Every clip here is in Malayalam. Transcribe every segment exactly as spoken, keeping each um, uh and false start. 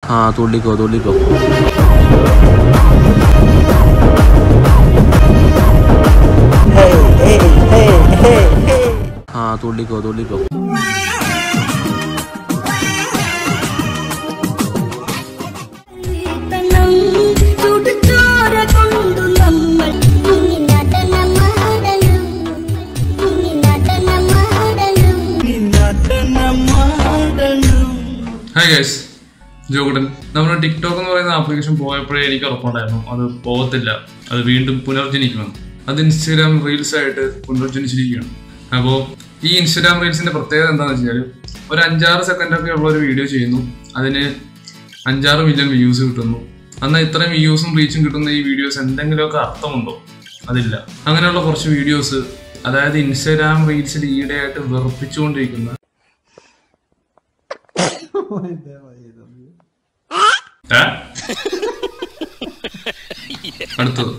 हाँ तुള്ളിക്കോ തുള്ളിക്കോ हाँ തുള്ളിക്കോ തുള്ളിക്കോ ഹായ് ഗൈസ്, ജോഗുഡൻ. നമ്മുടെ ടിക്ടോക്ക് എന്ന് പറയുന്ന ആപ്ലിക്കേഷൻ പോയപ്പോഴേ എനിക്ക് ഉറപ്പുണ്ടായിരുന്നു അത് പോകത്തില്ല, അത് വീണ്ടും പുനർജനിക്കുമെന്ന്. അത് ഇൻസ്റ്റാഗ്രാം റീൽസ് ആയിട്ട് പുനർജനിച്ചിരിക്കുകയാണ്. അപ്പോൾ ഈ ഇൻസ്റ്റാഗ്രാം റീൽസിന്റെ പ്രത്യേകത എന്താണെന്ന് വെച്ചാൽ ഒരു അഞ്ചാറ് സെക്കൻഡ് ഒക്കെ ഉള്ള ഒരു വീഡിയോ ചെയ്യുന്നു, അതിന് അഞ്ചാറ് മില്യൺ വ്യൂസ് കിട്ടുന്നു. എന്നാൽ ഇത്രയും വ്യൂസും റീച്ചും കിട്ടുന്ന ഈ വീഡിയോസ് എന്തെങ്കിലുമൊക്കെ അർത്ഥമുണ്ടോ? അതില്ല. അങ്ങനെയുള്ള കുറച്ച് വീഡിയോസ്, അതായത് ഇൻസ്റ്റാഗ്രാം റീൽസിൽ ഈയിടെയായിട്ട് വെറുപ്പിച്ചുകൊണ്ടിരിക്കുന്ന അടുത്തത്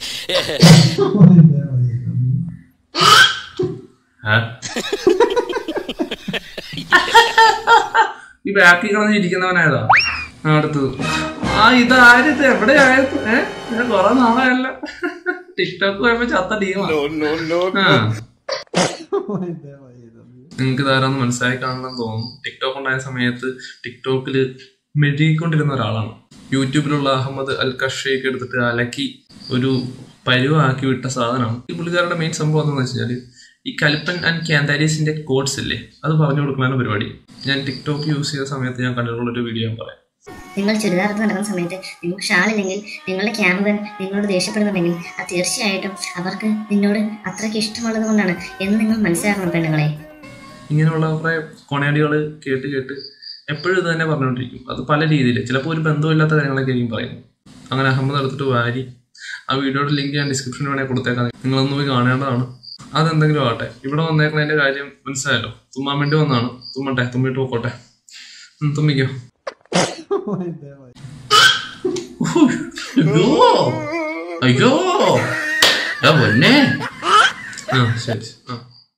ഈ ബാക്കി കളഞ്ഞ് ഇരിക്കുന്നവനായതാ. അടുത്തത് ആ ഇതായത് എവിടെയായത് ഏഹ് കൊറേ നാളെയല്ല ടിക്ടോക്ക് പോയപ്പോ ചത്ത ടീമാണ്. നിങ്ങൾക്ക് ധാരാളം മനസ്സിലായി കാണണമെന്ന് തോന്നുന്നു. ടിക്ടോക്ക് ഉണ്ടായ സമയത്ത് ടിക്ടോക്കിൽ മെഴുകിക്കൊണ്ടിരുന്ന ഒരാളാണ്. യൂട്യൂബിലുള്ള അഹമ്മദ് അൽ കഷേക്ക് എടുത്തിട്ട് അലക്കി ഒരു പരുവാക്കി വിട്ട സാധനമാണ്. ഈ പുള്ളിക്കാരുടെ മെയിൻ സംഭവം എന്താണെന്ന് വെച്ചാൽ ഈ കലിപ്പൻ ആൻഡ് ക്യാന്താരീസിന്റെ കോഡ്സ് ഇല്ലേ, അത് പറഞ്ഞു കൊടുക്കലാണ് പരിപാടി. ഞാൻ ടിക്ടോക്ക് യൂസ് ചെയ്ത സമയത്ത് ഞാൻ കണ്ടിട്ടുള്ളൊരു വീഡിയോ ഞാൻ പറയാം. നിങ്ങൾ ചുരിദാർത്ത് നടക്കുന്ന സമയത്ത് നിങ്ങൾക്ക് ഷാളില്ലെങ്കിൽ നിങ്ങളുടെ ക്യാമ്പൻ നിങ്ങളോട് ദേഷ്യപ്പെടുന്നുണ്ടെങ്കിൽ അത് തീർച്ചയായിട്ടും അവർക്ക് നിന്നോട് അത്രയ്ക്ക് ഇഷ്ടമുള്ളത് കൊണ്ടാണ് എന്ന് നിങ്ങൾ മനസ്സിലാക്കണം പെണ്ണുങ്ങളെ. ഇങ്ങനെയുള്ള കുറേ കൊണേഡികൾ കേട്ട് കേട്ട് എപ്പോഴും ഇത് തന്നെ പറഞ്ഞുകൊണ്ടിരിക്കും. അത് പല രീതിയിൽ, ചിലപ്പോൾ ഒരു ബന്ധമില്ലാത്ത കാര്യങ്ങളൊക്കെ ആയിരിക്കും പറയുന്നത്. അങ്ങനെ അഹമ്മദ് എടുത്തിട്ട് വാരി ആ വീഡിയോയുടെ ലിങ്ക് ഞാൻ ഡിസ്ക്രിപ്ഷനിൽ വേണേൽ കൊടുത്തേക്കാം, നിങ്ങളൊന്ന് പോയി കാണേണ്ടതാണ്. അതെന്തെങ്കിലും ആവട്ടെ, ഇവിടെ വന്നേക്കുന്നതിന്റെ കാര്യം മനസ്സിലായല്ലോ. തുമ്മാൻ വേണ്ടി വന്നതാണ്. തുമ്മട്ടെ, തുമ്മിട്ട് പോക്കോട്ടെ. തുമ്മിക്കോ. അയ്യോ പൊന്നെ. ആ ശരി. ആ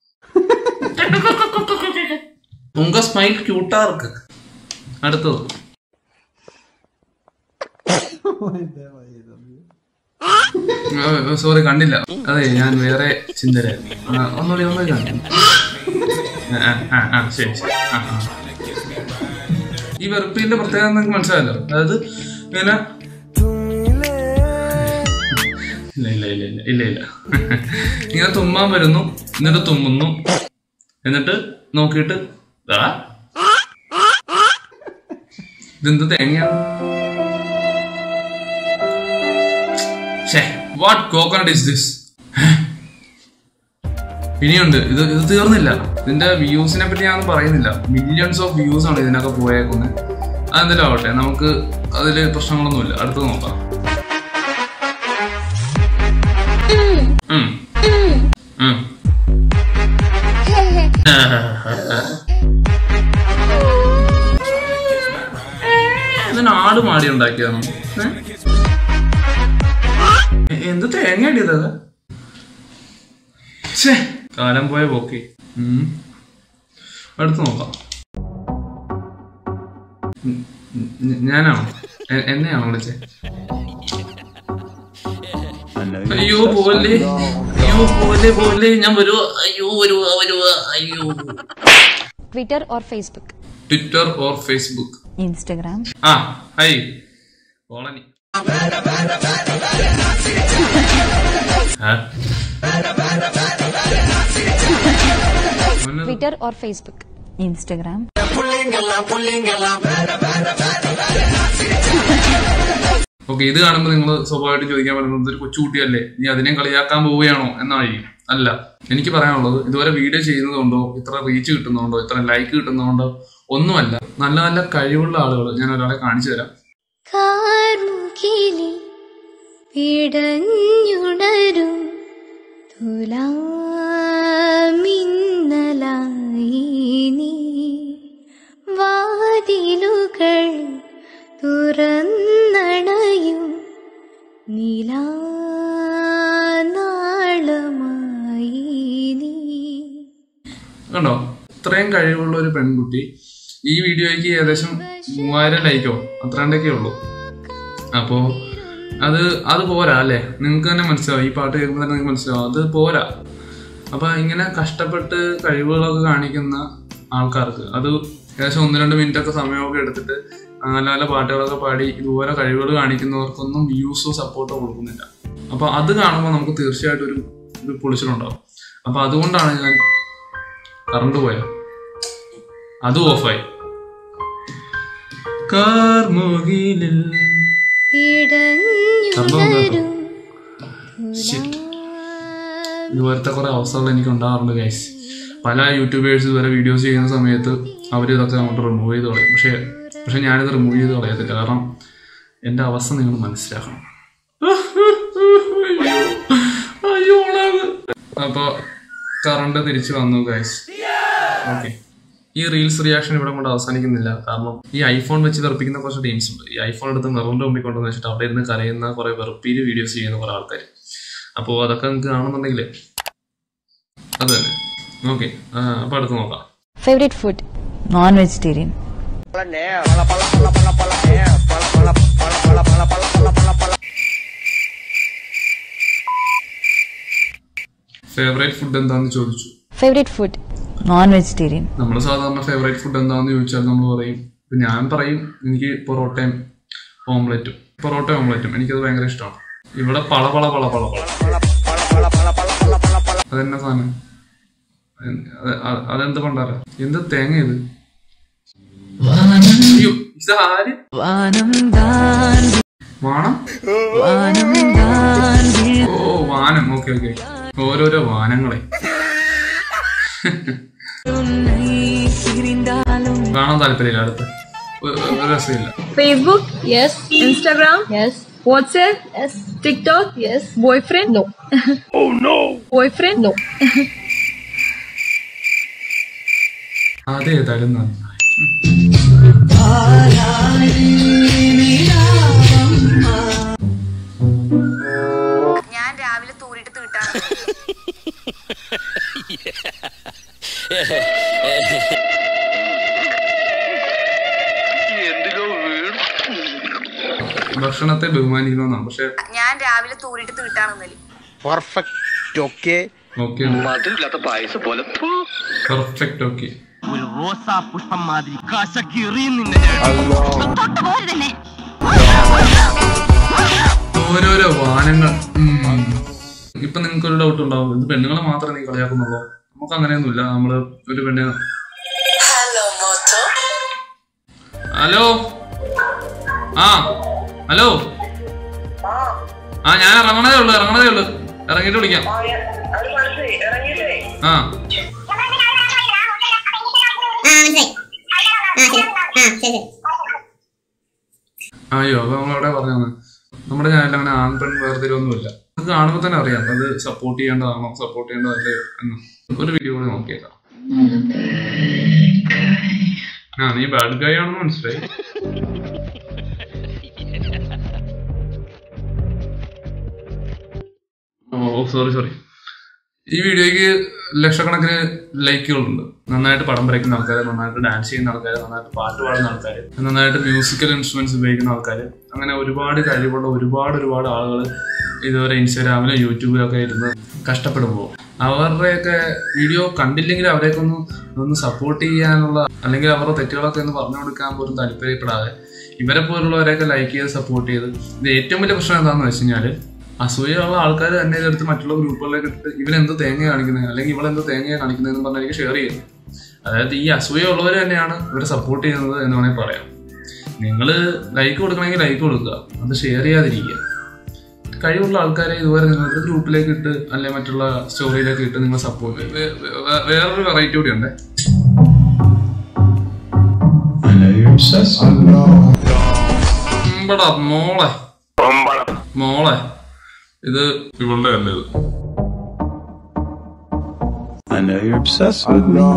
ഉങ്ക സ്മൈൽ ക്യൂട്ടാ ഇருக்கு. അടുത്തത് സോറി കണ്ടില്ല, അതെ ഞാൻ വേറെ ചിന്തരായിരുന്നു. ഒന്നുകൂടി ഒന്നുകൂടി കണ്ടു. ആ ശരി ശരി. ആ ആ ഈ വെറുപ്പിന്റെ പ്രത്യേകത നിങ്ങൾക്ക് മനസ്സിലായല്ലോ. അതായത് ഇങ്ങനെ ഇല്ല ഇല്ല ഇല്ല ഇല്ല ഇല്ല ഇല്ല ഇങ്ങനെ തുമ്മാൻ വരുന്നു, എന്നിട്ട് തുമ്മുന്നു, എന്നിട്ട് നോക്കിയിട്ട് ഇതെന്ത് തേങ്ങയാണ്? What coconut is this? ഇനിയുണ്ട്. ഇത് ഇത് തീർന്നില്ല. ഇതിന്റെ വ്യൂസിനെ പറ്റി ഞാൻ പറയുന്നില്ല. മില്യൺസ് ഓഫ് വ്യൂസ് ആണ് ഇതിനൊക്കെ പോയേക്കുന്നത്. അതെന്തെങ്കിലും ആവട്ടെ, നമുക്ക് അതില് പ്രശ്നങ്ങളൊന്നുമില്ല. അടുത്തത് നോക്കാം. ഇതിന് ആട് മാടി ഉണ്ടാക്കിയതാണ്. എന്ത് തേങ്ങ അടിയത്? കാലം പോയ പോക്കി. അടുത്ത് നോക്കാം. ഞാനാണോ? എന്നെയാണോ വിളിച്ചേ? അയ്യോ പോലെ, അയ്യോ പോലെ പോലെ ഞാൻ വരുവാ. അയ്യോ വരുവാ വരുവാ. അയ്യോ. Twitter or Facebook? Twitter or Facebook. Instagram. ആ hi colony. Twitter or Facebook. Instagram. Okay, ഇത് കാണുമ്പോൾ നിങ്ങൾ സ്വാഭാവികമായിട്ട് ചോദിക്കാൻ പറ്റുന്നത് ഒരു കൊച്ചുകുട്ടിയല്ലേ, നീ അതിനെ കളിയാക്കാൻ പോവുകയാണോ എന്നായിരിക്കും. അല്ല, എനിക്ക് പറയാനുള്ളത് ഇതുവരെ വീഡിയോ ചെയ്യുന്നതുകൊണ്ടോ ഇത്ര റീച്ച് കിട്ടുന്നതുകൊണ്ടോ ഇത്ര ലൈക്ക് കിട്ടുന്നതുകൊണ്ടോ ഒന്നുമല്ല. നല്ല നല്ല കഴിവുള്ള ആളുകൾ ഞാൻ ഒരാളെ കാണിച്ചു തരാം. തുറന്നണയും നിലാനാളമായി നീ. കണ്ടോ, ഇത്രയും കഴിവുള്ള ഒരു പെൺകുട്ടി ഈ വീഡിയോയ്ക്ക് ഏകദേശം മൂവായിരം ലൈക്കോ അത്രണ്ടൊക്കെ ഉള്ളൂ. അപ്പോൾ അത് അത് പോരാ അല്ലേ? നിങ്ങൾക്ക് തന്നെ മനസ്സിലാവും, ഈ പാട്ട് കേൾക്കുമ്പോൾ തന്നെ നിങ്ങൾക്ക് മനസ്സിലാവും അത് പോരാ. അപ്പം ഇങ്ങനെ കഷ്ടപ്പെട്ട് കഴിവുകളൊക്കെ കാണിക്കുന്ന ആൾക്കാർക്ക് അത് ഏകദേശം ഒന്ന് രണ്ട് മിനിറ്റ് ഒക്കെ സമയമൊക്കെ എടുത്തിട്ട് നല്ല നല്ല പാട്ടുകളൊക്കെ പാടി ഇതുപോലെ കഴിവുകൾ കാണിക്കുന്നവർക്കൊന്നും വ്യൂസോ സപ്പോർട്ടോ കൊടുക്കുന്നില്ല. അപ്പോൾ അത് കാണുമ്പോൾ നമുക്ക് തീർച്ചയായിട്ടും ഒരു ഒരു പൊളിച്ചിട്ടുണ്ടാവും. അപ്പം അതുകൊണ്ടാണ് ഞാൻ കറണ്ട് പോയ അത് ഓഫായി. കാർമുകിലിൽ ഇതുപോലത്തെ കുറെ അവസ്ഥകൾ എനിക്ക് ഉണ്ടാകാറുണ്ട് ഗൈസ്. പല യൂട്യൂബേഴ്സ് ഇതുവരെ വീഡിയോസ് ചെയ്യുന്ന സമയത്ത് അവർ ഇതൊക്കെ അങ്ങോട്ട് റിമൂവ് ചെയ്ത് കളയും. പക്ഷേ പക്ഷെ ഞാനിത് റിമൂവ് ചെയ്ത് കളയത്തില്ല. കാരണം എൻ്റെ അവസ്ഥ നിങ്ങൾ മനസ്സിലാക്കണം. അപ്പോൾ കറണ്ട് തിരിച്ചു വന്നു ഗൈസ്. ഓക്കെ, ഈ റീൽസ് റിയാക്ഷൻ ഇവിടെ കൊണ്ട് അവസാനിക്കുന്നില്ല. കാരണം ഈ ഐഫോൺ വെച്ച് വെറുപ്പിക്കുന്ന കുറച്ച് ടീംസ് ഉണ്ട്. ഈ ഐഫോൺ എടുത്ത് മിററിന്റെ മുമ്പിൽ കൊണ്ടുവന്ന് വെച്ചിട്ട് അവിടെ ഇരുന്ന് കരയുന്ന കുറെ വെറുപ്പീര് വീഡിയോസ് ചെയ്യുന്ന കുറെ ആൾക്കാർ. അപ്പോൾ അതൊക്കെ നിങ്ങൾക്ക് കാണുന്നുണ്ടെങ്കിൽ അത് തന്നെ. ഓക്കെ, അപ്പോൾ അടുത്ത് നോക്കാം. Favourite food non vegetarian. Favourite food എന്താന്ന് ചോദിച്ചു. Favourite food non vegetarian. നമ്മൾ സാധാരണ ഫേവറേറ്റ് ഫുഡ് എന്താന്ന് ചോദിച്ചാൽ നമ്മൾ പറയും, ഇപ്പം ഞാൻ പറയും എനിക്ക് പൊറോട്ടയും ഓംലെറ്റും. പൊറോട്ടയും ഓംലെറ്റും എനിക്കത് ഭയങ്കര ഇഷ്ടമാണ്. ഇവിടെ പള പള പള പള പള അതെന്നാ സാധനം? അതെന്ത് പണ്ടാര? എന്ത് തേങ്ങ ഇത്? ഇതാര് വാണം? ഓ വാനം. ഓക്കെ ഓക്കെ, ഓരോരോ വാനങ്ങളെ കാണാൻ താല്പര്യമില്ല. അടുത്ത് രസമില്ല. Facebook, yes. Instagram, yes. WhatsApp, yes. TikTok, yes. Boyfriend, no. Oh no. Boyfriend, no. അതേതായാലും നന്നായി. ഞാൻ രാവിലെ തൂറിട്ട് തീട്ടാണ്. ഭക്ഷണത്തെ ബഹുമാനിക്കണമെന്നാണ്. പക്ഷെ ഞാൻ രാവിലെ തൂറിട്ട് തീട്ടാണ്. പെർഫെക്റ്റ്. ഓക്കെ ഓക്കെ മധുരമില്ലാത്ത പായസം പോലെ പെർഫെക്റ്റ്. ഓക്കെ, ഒരു റോസാ പുഷ്പം മാതിരി ഓരോരോ വാനങ്ങൾ. ഇപ്പൊ നിങ്ങൾക്ക് ഒരു ഡൗട്ട് ഉണ്ടാവും, ഇത് പെണ്ണുങ്ങളെ മാത്രമേ നീ കളിയാക്കുന്നുള്ളൂ. നമുക്ക് അങ്ങനെയൊന്നുമില്ല. നമ്മള് ഒരു പെണ്ണ് ഹലോ ആ ഹലോ ആ ഞാൻ ഇറങ്ങണതേ ഉള്ളു ഇറങ്ങണതേ ഉള്ളു ഇറങ്ങിട്ട് വിളിക്കാം. ആ അയ്യോ, അപ്പൊ നമ്മളെവിടെ പറഞ്ഞത്? നമ്മുടെ ചാനലിൽ അങ്ങനെ ആൺ പെൺ വേർതിരിവൊന്നുമില്ല. അത് കാണുമ്പോൾ തന്നെ അറിയാം അത് സപ്പോർട്ട് ചെയ്യേണ്ടതാണോ സപ്പോർട്ട് ചെയ്യേണ്ടതല്ലേ എന്ന്. ഒരു വീഡിയോ കൂടി നോക്കിയേക്കാം. ആ നീ ബാഡ് ഗൈ ആണെന്ന് മനസ്സിലായി. Oh sorry sorry. ഈ വീഡിയോയ്ക്ക് ലക്ഷക്കണക്കിന് ലൈക്കുകളുണ്ട്. നന്നായിട്ട് പടം വരയ്ക്കുന്ന ആൾക്കാർ, നന്നായിട്ട് ഡാൻസ് ചെയ്യുന്ന ആൾക്കാർ, നന്നായിട്ട് പാട്ട് പാടുന്ന ആൾക്കാർ, നന്നായിട്ട് മ്യൂസിക്കൽ ഇൻസ്ട്രുമെന്റ്സ് ഉപയോഗിക്കുന്ന ആൾക്കാർ, അങ്ങനെ ഒരുപാട് കഴിവുള്ള ഒരുപാട് ഒരുപാട് ആളുകൾ ഇതുവരെ ഇൻസ്റ്റാഗ്രാമിലും യൂട്യൂബിലൊക്കെ ഇരുന്ന് കഷ്ടപ്പെടുമ്പോൾ അവരുടെയൊക്കെ വീഡിയോ കണ്ടില്ലെങ്കിൽ അവരെയൊക്കെ ഒന്ന് ഒന്ന് സപ്പോർട്ട് ചെയ്യാനുള്ള, അല്ലെങ്കിൽ അവരുടെ തെറ്റുകളൊക്കെ ഒന്ന് പറഞ്ഞു കൊടുക്കാൻ പോലും താല്പര്യപ്പെടാതെ ഇവരെ പോലുള്ളവരെയൊക്കെ ലൈക്ക് ചെയ്ത് സപ്പോർട്ട് ചെയ്ത്. ഇത് ഏറ്റവും വലിയ പ്രശ്നം എന്താണെന്ന് വെച്ച് കഴിഞ്ഞാൽ അസൂയുള്ള ആൾക്കാർ തന്നെ ഇതെടുത്ത് മറ്റുള്ള ഗ്രൂപ്പുകളിലേക്ക് ഇട്ടിട്ട് ഇവരെന്ത് തേങ്ങ കാണിക്കുന്നത് അല്ലെങ്കിൽ ഇവളെന്ത് തേങ്ങ കാണിക്കുന്നതെന്ന് പറഞ്ഞാൽ എനിക്ക് ഷെയർ ചെയ്യുന്നു. അതായത് ഈ അസൂയ ഉള്ളവർ തന്നെയാണ് ഇവരെ സപ്പോർട്ട് ചെയ്യുന്നത് എന്ന് വേണമെങ്കിൽ പറയാം. നിങ്ങൾ ലൈക്ക് കൊടുക്കണമെങ്കിൽ ലൈക്ക് കൊടുക്കുക, അത് ഷെയർ ചെയ്യാതിരിക്കുക. കഴിവുള്ള ആൾക്കാരെ ഇതുവരെ നിങ്ങൾക്ക് ഗ്രൂപ്പിലേക്ക് ഇട്ട് അല്ലെങ്കിൽ മറ്റുള്ള സ്റ്റോറിയിലേക്ക് ഇട്ട് നിങ്ങൾ സപ്പോർട്ട് ചെയ്യുക. വേറൊരു വെറൈറ്റി കൂടി ഉണ്ട്. മോളെ മോളെ ഇത് ഇവളുടെ അല്ലേ ഇത്? I know you're obsessed with me.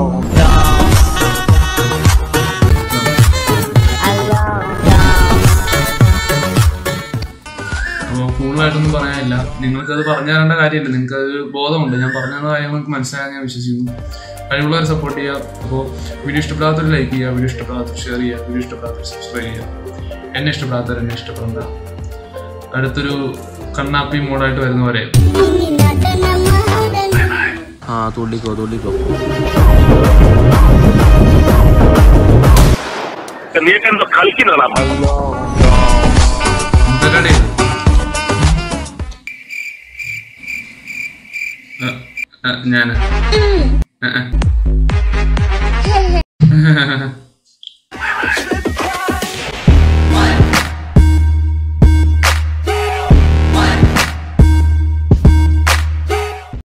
അപ്പോൾ കൂടുതലായിട്ടൊന്നും പറയാനില്ല. നിങ്ങൾക്കത് പറഞ്ഞു തരേണ്ട കാര്യമില്ല. നിങ്ങൾക്കത് ബോധമുണ്ട്. ഞാൻ പറഞ്ഞു തന്ന കാര്യങ്ങൾ നിങ്ങൾക്ക് മനസ്സിലാകാൻ ഞാൻ വിശ്വസിക്കുന്നു. കഴിവുള്ളവരെ സപ്പോർട്ട് ചെയ്യുക. അപ്പോൾ വീഡിയോ ഇഷ്ടപ്പെടാത്തവർ ലൈക്ക് ചെയ്യുക, വീഡിയോ ഇഷ്ടപ്പെടാത്തവർ ഷെയർ ചെയ്യുക, വീഡിയോ ഇഷ്ടപ്പെടാത്തവർ സബ്സ്ക്രൈബ് ചെയ്യുക. എന്നെ ഇഷ്ടപ്പെടാത്തവർ എന്നെ ഇഷ്ടപ്പെടേണ്ട. അടുത്തൊരു കണ്ണാപ്പി മോഡായിട്ട് വരുന്നവരെ ആ തുള്ളിക്കോ തുള്ളിക്കോ. ഞാൻ